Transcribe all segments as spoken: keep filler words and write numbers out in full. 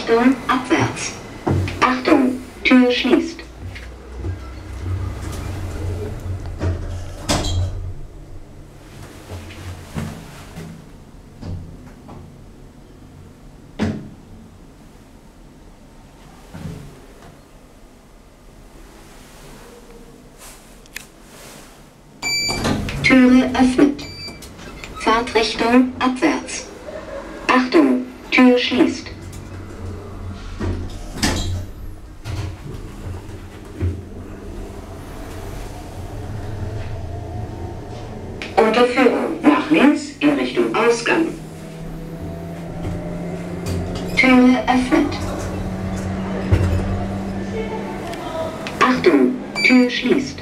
Fahrtrichtung abwärts. Achtung, Tür schließt. Türe öffnet. Fahrtrichtung abwärts. Achtung, Tür schließt. Unterführung nach links in Richtung Ausgang. Türe öffnet. Achtung, Tür schließt.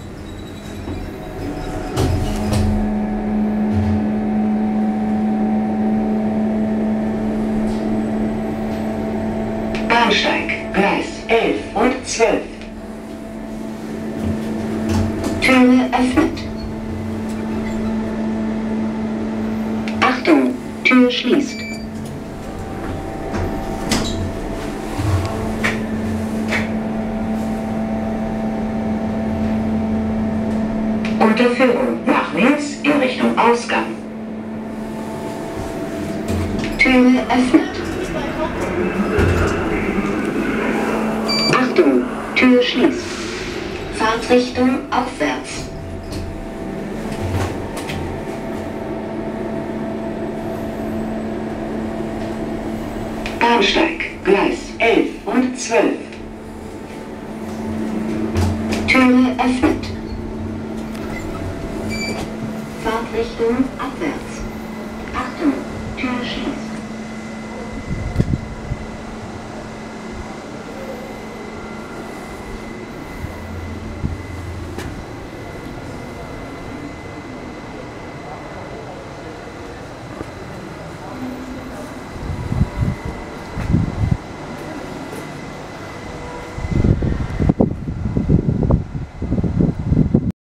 Bahnsteig, Gleis elf und zwölf. Türe öffnet. Achtung, Tür schließt. Unterführung nach links in Richtung Ausgang. Türe öffnet. Achtung, Tür schließt. Fahrtrichtung aufwärts. Bahnsteig, Gleis elf und zwölf. Türe öffnet. Fahrtrichtung abwärts.